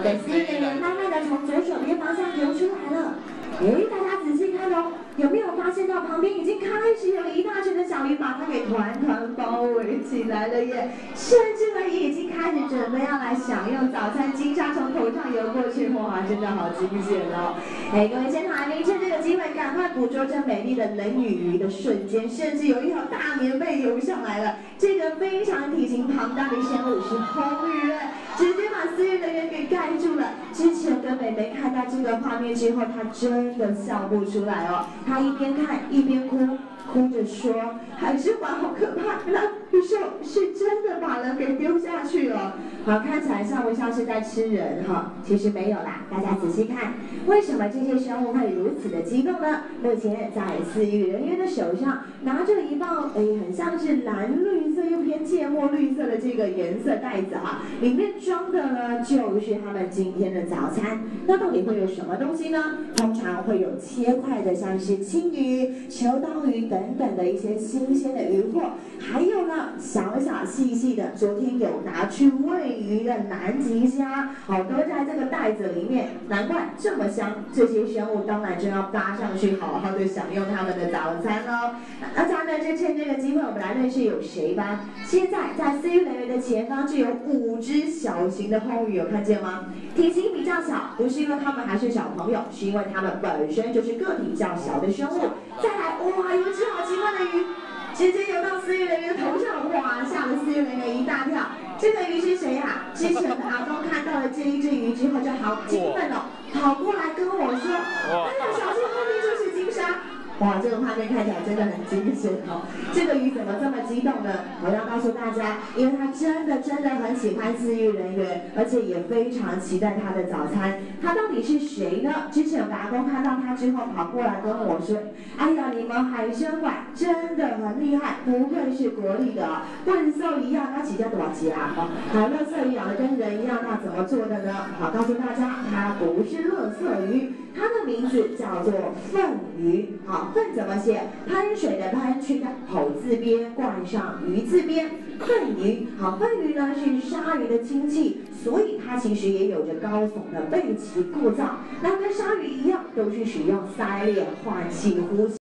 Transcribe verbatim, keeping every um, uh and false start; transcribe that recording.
的思源人慢慢的从左手边方向流出来了。哎，大家仔细看哦，有没有发现到旁边已经开始有一大群的小鱼把它给团团包围起来了耶？甚至呢，也已经开始准备要来享用早餐，金沙从头上游过去，哇，真的好惊险哦！哎，各位现场来宾，趁这个机会赶快捕捉这美丽的冷雨鱼的瞬间，甚至有一条大棉被游上来了。这个非常体型庞大的生物是红鱼哎，直接把思源人员给盖住了。之前跟美美看到这个画面之后，她真的笑不出来哦，她一边看一边哭。哭着说：“海之环好可怕，那鱼兽是真的把人给丢下去了。好，看起来像不像是在吃人哈？其实没有啦，大家仔细看，为什么这些生物会如此的激动呢？目前在饲育人员的手上拿着一包诶，很像是蓝绿色又偏芥末绿色的这个颜色袋子哈，里面装的呢就是他们今天的早餐。那到底会有什么东西呢？通常会有切块的，像是青鱼、球刀鱼等。”等等的一些新鲜的鱼货，还有呢小小细细的，昨天有拿去喂鱼的南极虾，好，都在这个袋子里面，难怪这么香。这些生物当然就要搭上去，好好的享用他们的早餐喽。大家呢就趁这个机会，我们来认识有谁吧。现在在饲育人员的前方就有五只小型的红鱼，有看见吗？体型比较小，不是因为它们还是小朋友，是因为它们本身就是个体较小的生物。再来，哇，有一只好奇怪的鱼，直接游到饲育人员的头上，哇，吓了饲育人员一大跳。这个鱼是谁呀、啊？之前阿公看到了这一只鱼之后就好兴奋哦，跑过来跟我说：“哎呀，小心后面就是金沙。”哇，这个画面看起来真的很惊险哦！这个鱼怎么这么激动呢？我要告诉大家，因为它真的真的很喜欢饲育人员，而且也非常期待它的早餐。它到底是谁呢？之前我的阿公看到它之后跑过来跟我说：“哎呀，你们海参馆真的很厉害，不愧是国立的啊！笨兽一样，它起叫多少级啊？好，垃圾鱼养的跟人一样，那怎么做的呢？好，告诉大家，它不是垃圾鱼，它的名字叫做粪鱼。好。粪怎么写？喷水的喷，去掉口字边，冠上鱼字边，粪鱼。好，粪鱼呢是鲨鱼的亲戚，所以它其实也有着高耸的背鳍构造。那跟鲨鱼一样，都是使用鳃裂换气呼吸。